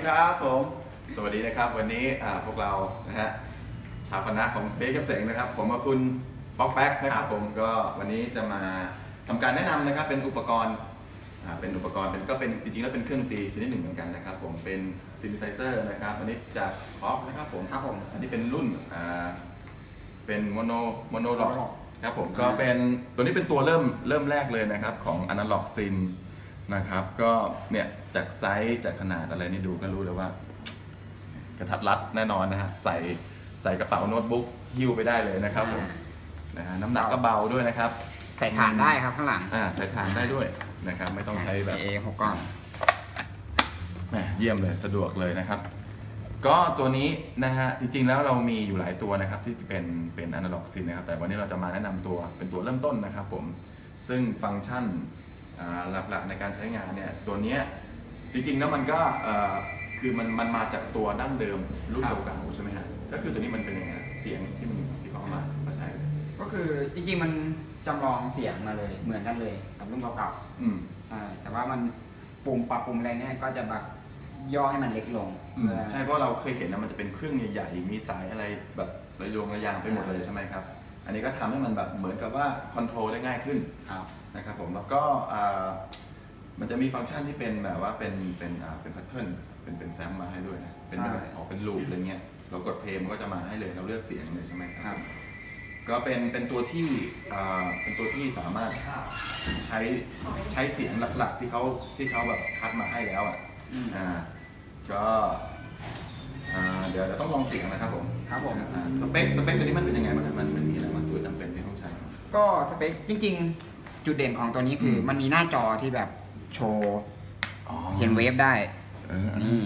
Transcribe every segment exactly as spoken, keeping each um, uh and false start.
ครับผมสวัสดีนะครับวันนี้พวกเรานะฮะชาวคณะของเบคเซ็งนะครับผมกับคุณป๊อกแป๊กนะครับผมก็วันนี้จะมาทำการแนะนำนะครับเป็นอุปกรณ์เป็นอุปกรณ์เป็นก็เป็นจริงๆแล้วเป็นเครื่องดนตรีชนิดหนึ่งเหมือนกันนะครับผมเป็นซินธิไซเซอร์นะครับอันนี้จากคอฟนะครับผมครับผมอันนี้เป็นรุ่นอ่าเป็นโมโนโมโนล็อกครับผมก็เป็นตัวนี้เป็นตัวเริ่มเริ่มแรกเลยนะครับของอนาล็อกซินนะครับก็เนี่ยจากไซส์จากขนาดอะไรนี่ดูก็รู้เลยว่ากระทัดรัดแน่นอนนะฮะใส่ใส่กระเป๋าโน้ตบุ๊กหิ้วไปได้เลยนะครับผมนะฮะน้ำหนักก็เบาด้วยนะครับใส่ฐานได้ครับข้างหลังอ่าใส่ฐานได้ด้วยนะครับไม่ต้องใช้แบบเอหกก้อนแหมเยี่ยมเลยสะดวกเลยนะครับก็ตัวนี้นะฮะจริงๆแล้วเรามีอยู่หลายตัวนะครับที่เป็นเป็นอนาล็อกซินนะครับแต่วันนี้เราจะมาแนะนำตัวเป็นตัวเริ่มต้นนะครับผมซึ่งฟังก์ชันหลักๆในการใช้งานเนี่ยตัวนี้จริงๆแล้วมันก็คือมันมันมาจากตัวดั้งเดิมรุ่นเก่าๆใช่ไหมฮะก็คือตัวนี้มันเป็นยังไงเสียงที่มันที่เขาเอามามาใช้ก็คือจริงๆมันจำลองเสียงมาเลยเหมือนกันเลยกับรุ่นเก่าๆอืมใช่แต่ว่ามันปุ่มปรับปุ่มอะไรเนี่ยก็จะแบบย่อให้มันเล็กลงใช่เพราะเราเคยเห็นนะมันจะเป็นเครื่องใหญ่ๆมีสายอะไรแบบระยงระยางไปหมดเลยใช่ไหมครับอันนี้ก็ทำให้มันแบบเหมือนกับว่าคอนโทรลได้ง่ายขึ้นนะครับผมแล้วก็มันจะมีฟังก์ชันที่เป็นแบบว่าเป็นเป็นเป็นแพทเทิร์นเป็นเป็นแซมมาให้ด้วยนะเป็นแบบออกเป็นลูปอะไรเงี้ยเรากดเพลงมันก็จะมาให้เลยเราเลือกเสียงเลยใช่ไหมครับก็เป็นเป็นตัวที่เป็นตัวที่สามารถใช้ใช้เสียงหลักๆที่เขาที่เขาแบบคัดมาให้แล้วอ่ะอ่าก็เดี๋ยวเดี๋ยวต้องลองเสียงนะครับผมครับผมสเปคสเปคตัวนี้มันเป็นยังไงบ้างมันมันมีอะไรบ้างตัวจำเป็นที่ต้องใช้ก็สเปคจริงๆจุดเด่นของตัวนี้คือมันมีหน้าจอที่แบบโชว์เห็นเวฟได้นี่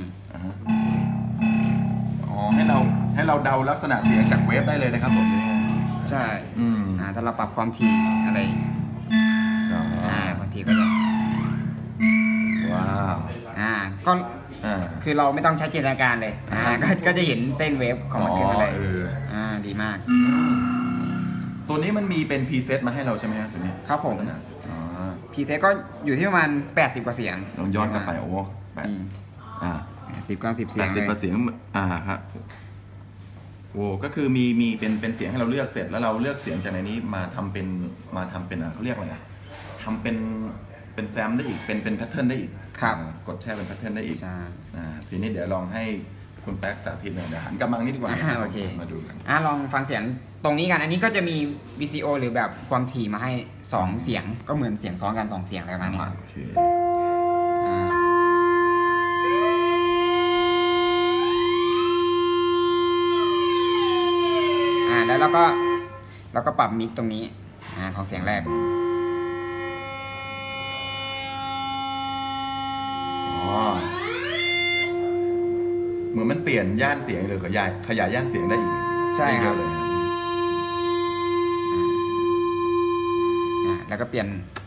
อ๋อให้เราให้เราเดาลักษณะเสียงจากเวฟได้เลยนะครับผมใช่อ่าถ้าเราปรับความถี่อะไรอ่าความถี่ก็จะว้าวอ่าก็คือเราไม่ต้องใช้จินตนาการเลยอ่าก็จะเห็นเส้นเวฟของมันขึ้นมาเลยอ่าดีมากตัวนี้มันมีเป็นพรีเซตมาให้เราใช่ไหมครับตัวนี้ครับผมพรีเซตก็อยู่ที่ประมาณแปดสิบกว่าเสียงลองย้อนกลับไปโอ้แปดอ่าสิบกว่าสิบเสียงแปดสิบกว่าเสียงอ่าครับโอ้ก็คือมีมีเป็นเป็นเสียงให้เราเลือกเสร็จแล้วเราเลือกเสียงจากในนี้มาทำเป็นมาทำเป็นเขาเรียกอะไรนะทำเป็นเป็นแซมได้อีกเป็นเป็นแพทเทิร์นได้อีกครับกดแช่เป็นแพทเทิร์นได้อีกอ่าทีนี้เดี๋ยวลองให้คุณแป๊กสาธิตหน่อยเดี๋ยวหันกลับมานี้ดีกว่าโอเคมาดูกันอ่าลองฟังเสียงตรงนี้กันอันนี้ก็จะมี วี ซี โอ หรือแบบความถี่มาให้สองเสียงก็เหมือนเสียงซ้อนกันสองเสียงอะไรประมาณนี้โอเคอ่าแล้วเราก็เราก็ปรับมิกตรงนี้อ่าของเสียงแรกเหมือนมันเปลี่ยนย่านเสียงหรือขยายขยายย่านเสียงได้อีกใช่ครับเลยแล้วก็เปลี่ยน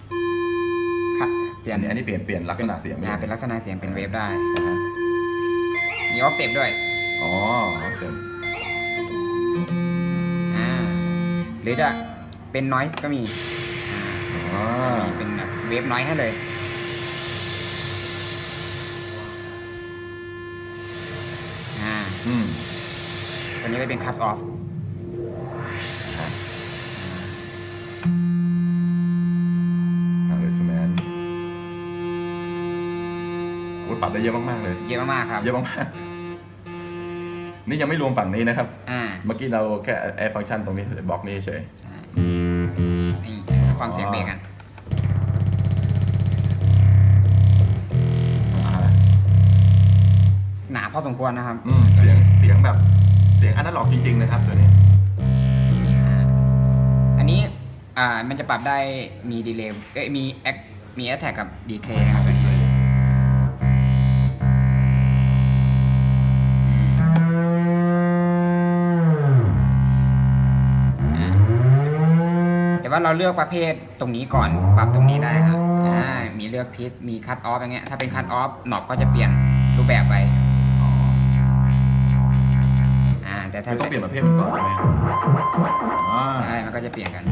เปลี่ยนอันนี้เปลี่ยนเปลี่ยนลักษณะเสียงเป็นลักษณะเสียงเป็นเวฟได้มีออกเทปด้วยอ๋อออกเทปอ่าหรือจะเป็นนอยส์ก็มีอ๋อมีเป็นแบบเวฟนอยส์ให้เลยอืมตัวนี้จะเป็น cut off ทางเรสแมนโอ้ปรับได้เยอะมากๆเลยเยอะมากๆครับเยอะมากๆนี่ยังไม่รวมฝั่งนี้นะครับเมื่อกี้เราแค่แอร์ฟังก์ชันตรงนี้บล็อกนี้เฉยนี่ฟังเสียงเบรกกันหนาพอสมควรนะครับเสียงเสียงแบบเสียงอนาล็อกจริงๆนะครับตัวนี้อันนี้อ่ามันจะปรับได้มีดีเลย์เอ้ยมีแอคมีแอทแทกกับดีเคย์นะครับตัวนี้แต่ว่าเราเลือกประเภทตรงนี้ก่อนปรับตรงนี้ได้ครับอ่ามีเลือกพิชมีคัตออฟอย่างเงี้ยถ้าเป็นคัตออฟหนอบก็จะเปลี่ยนรูปแบบไปแต่ถ้าต้องเปลี่ยนประเภทมันก่อนใช่ไหมใช่มันก็จะเปลี่ยนกัน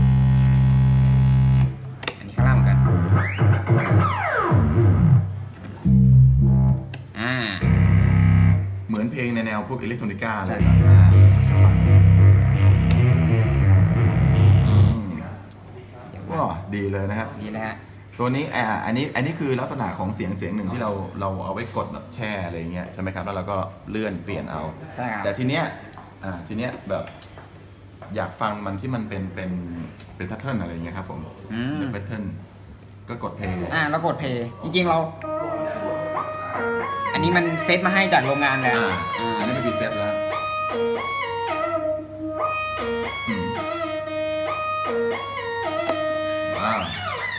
อันนี้ข้างล่างเหมือนกันอ่าเหมือนเพลงในแนวพวกอิเล็กทรอนิก้าเลใช่ยครับก็ดีเลยนะครับนี่แหละฮะตัวนี้อ่าอันนี้อันนี้คือลักษณะของเสียงเสียงหนึ่งที่เราเราเอาไว้กดแบบแช่อะไรเงี้ยใช่ไหมครับแล้วเราก็เลื่อนเปลี่ยนเอาใช่ครับแต่ทีเนี้ยอ่าทีเนี้ยแบบอยากฟังมันที่มันเป็นเป็นเป็นแพทเทิร์นอะไรเงี้ยครับผมเป็นแพทเทิร์นก็กดเพลงอ่าแล้วกดเพลงจริงๆเรา อันนี้มันเซตมาให้จากโรงงานแล้วอ่าอันนี้เป็นพรีเซตแล้วว้าว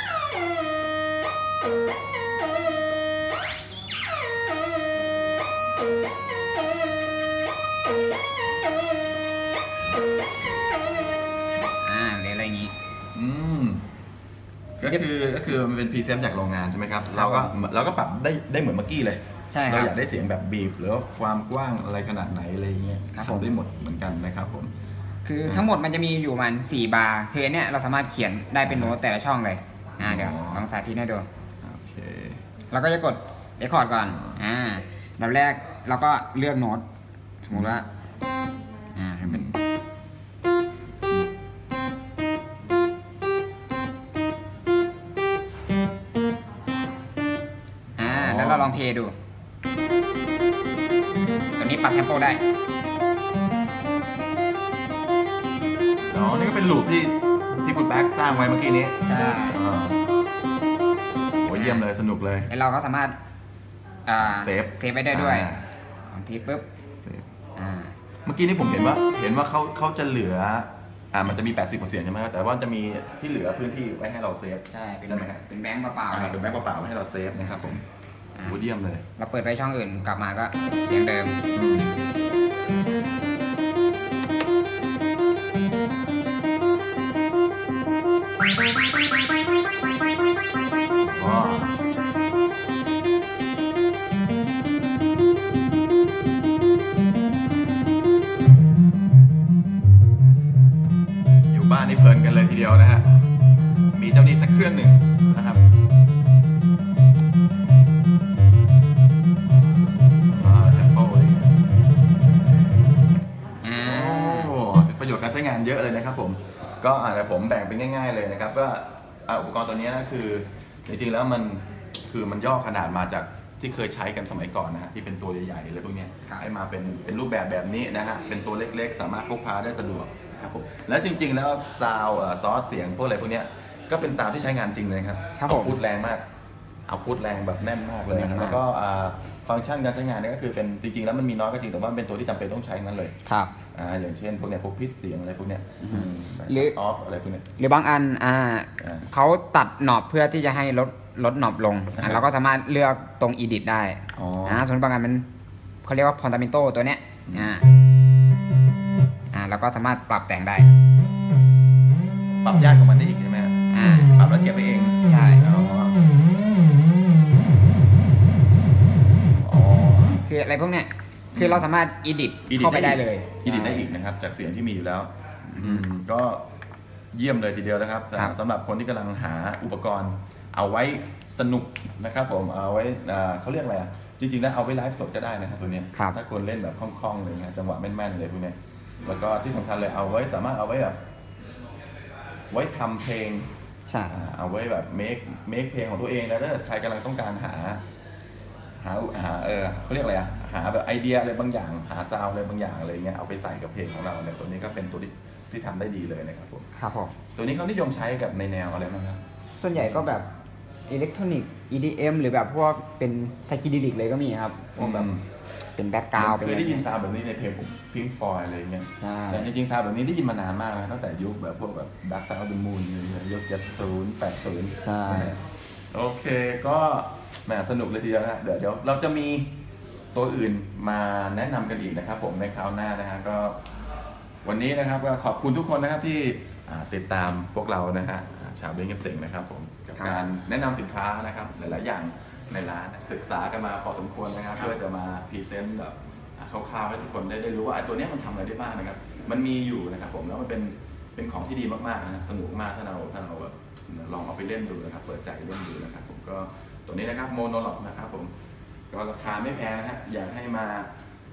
อืมก็คือก็คือมันเป็นพรีเซตจากโรงงานใช่ไหมครับเราก็เราก็ปรับได้ได้เหมือนเมื่อกี้เลยเราอยากได้เสียงแบบบีบหรือว่าความกว้างอะไรขนาดไหนอะไรเงี้ยทำได้หมดเหมือนกันนะครับผมคือทั้งหมดมันจะมีอยู่มันสี่บาร์คือเนี่ยเราสามารถเขียนได้เป็นโน้ตแต่ละช่องเลยอ่าเดี๋ยวลองสาธิตให้ดูโอเคเราก็จะกดเรคคอร์ดก่อนอ่าดับแรกเราก็เลือกโน้ตสมมติว่าอ่าเป็นเราลองเพลย์ดูตัวนี้ปรับเทมโปได้อ๋อนี่ก็เป็นลูปที่ที่คุณแบ็กสร้างไว้เมื่อกี้นี้ใช่โอ้เยี่ยมเลยสนุกเลยเราก็สามารถเซฟเซฟไว้ได้ด้วยของพีปุ๊บเซฟเมื่อกี้นี้ผมเห็นว่าเห็นว่าเขาเขาจะเหลืออ่ามันจะมี แปดสิบเปอร์เซ็นต์ ใช่ไหมครับแต่ว่าจะมีที่เหลือพื้นที่ไว้ให้เราเซฟใช่ใช่ไหมครับเป็นแบงค์เปล่าๆเป็นแบงค์เปล่าๆให้เราเซฟนะครับผมโหเยี่ยมเลยเราเปิดไปช่องอื่นกลับมาก็เสียงเดิมอยู่บ้านนี่เพลินกันเลยทีเดียวนะฮะมีเจ้านี้สักเครื่องหนึ่งนะครับประโยชน์การใช้งานเยอะเลยนะครับผมก็อาจจะผมแบ่งเป็นง่ายๆเลยนะครับก็อุปกรณ์ตัวนี้นะคือจริงๆแล้วมันคือมันย่อขนาดมาจากที่เคยใช้กันสมัยก่อนนะฮะที่เป็นตัวใหญ่ๆอะไรพวกนี้ให้มาเป็นเป็นรูปแบบแบบนี้นะฮะเป็นตัวเล็กๆสามารถพกพาได้สะดวกครับผมแล้วจริงๆแล้วซาวด์ซอสเสียงพวกอะไรพวกนี้ก็เป็นซาวด์ที่ใช้งานจริงเลยครับเอาพุทแรงมากเอาพุทแรงแบบแน่นมากเลยแล้วก็ฟังก์ชันการใช้งานเนี่ยก็คือเป็นจริงๆแล้วมันมีน้อยก็จริงแต่ว่าเป็นตัวที่จำเป็นต้องใช้นั้นเลยครับอ่าอย่างเช่นพวกเนี้ยพวกพิษเสียงอะไรพวกเนี้ยหรือออฟอะไรพวกเนี้ยหรือบางอันอ่าเขาตัดหนอบเพื่อที่จะให้ลดลดหนอบลงเราก็สามารถเลือกตรง edit ได้อ่าส่วนบางอันมันเขาเรียกว่า Portamento ตัวเนี้ยอ่าอ่าเราก็สามารถปรับแต่งได้ปรับยากกว่ามันได้อีกใช่ไหมอ่าปรับแล้วเก็บไปเองใช่คืออะไรพวกเนี้ยคือเราสามารถ edit เข้าไปได้เลย edit ได้อีกนะครับจากเสียงที่มีอยู่แล้วก็เยี่ยมเลยทีเดียวนะครับสำหรับคนที่กำลังหาอุปกรณ์เอาไว้สนุกนะครับผมเอาไว้เขาเรียกอะไรอ่ะจริงๆแล้วเอาไว้ไลฟ์สดก็ได้นะครับตัวนี้ถ้าคนเล่นแบบคล่องๆเลยนะจังหวะแม่นๆเลยพวกนี้แล้วก็ที่สำคัญเลยเอาไว้สามารถเอาไว้แบบไว้ทำเพลงเอาไว้แบบเมคเมคเพลงของตัวเองแล้วถ้าใครกำลังต้องการหาหาหาเออเขาเรียกอะไรอะหาแบบไอเดียอะไรบางอย่างหาซาวอะไรบางอย่างอะไรเงี้ยเอาไปใส่กับเพลงของเราเนี่ยตัวนี้ก็เป็นตัวที่ที่ทำได้ดีเลยนะครับผมครับผมตัวนี้เขานิยมใช้กับในแนวอะไรบ้างครับส่วนใหญ่ก็แบบอิเล็กทรอนิกส์ อี ดี เอ็ม หรือแบบพวกเป็นไซคิเดลิกเลยก็มีครับพวกแบบเป็นแบ็คกราวด์เคยได้ยินซาวแบบนี้ในเพลงผมพิงค์ฟลอยด์อะไรเงี้ยแต่จริงๆซาวแบบนี้ได้ยินมานานมากนะตั้งแต่ยุคแบบพวกแบบดาร์กซาวด์เดอะมูนยุคเจ็ดสิบ แปดสิบใช่โอเคก็แหมสนุกเลยทีเดียวนะเดี๋ยวเดี๋ยวเราจะมีตัวอื่นมาแนะนำกันอีกนะครับผมในคราวหน้านะฮะก็วันนี้นะครับก็ขอบคุณทุกคนนะครับที่ติดตามพวกเรานะฮะชาวเบงเก็บเสียงนะครับผมกับการแนะนำสินค้านะครับหลายๆอย่างในร้านศึกษากันมาพอสมควรนะครับเพื่อจะมาพรีเซนต์แบบคร่าวๆให้ทุกคนได้ได้รู้ว่าไอ้ตัวนี้มันทำอะไรได้บ้างนะครับมันมีอยู่นะครับผมแล้วมันเป็นเป็นของที่ดีมากๆนะสนุกมากถ้าเราถ้าเราแบบลองเอาไปเล่นดูนะครับเปิดใจเล่นดูนะครับผมก็ตัวนี้นะครับโมโนล็อกนะครับผมก็ราคาไม่แพงนะฮะอยากให้มา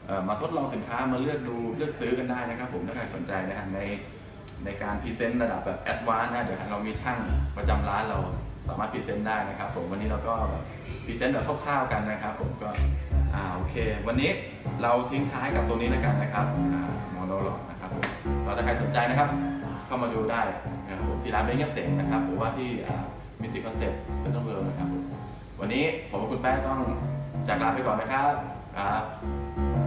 มาทดลองสินค้ามาเลือกดูเลือกซื้อกันได้นะครับผมถ้าใครสนใจนะครับในในการพรีเซนต์ระดับแบบแอดวานซ์นะเดี๋ยวเรามีช่างประจำร้านเราสามารถพรีเซนต์ได้นะครับผมวันนี้เราก็แบบพรีเซนต์แบบคร่าวๆกันนะครับผมก็อ่าโอเควันนี้เราทิ้งท้ายกับตัวนี้แล้วกันนะครับโมโนโลกนะครับผมก็ถ้าใครสนใจนะครับเข้ามาดูได้นะครับผมที่ร้านเบงเงียบเสียงนะครับหรือว่าที่มิวสิคคอนเซ็ปต์เซ็นทรัลเวิลด์นะครับวันนี้ผมกับคุณแป้งต้องจากลาไปก่อนนะครับครับ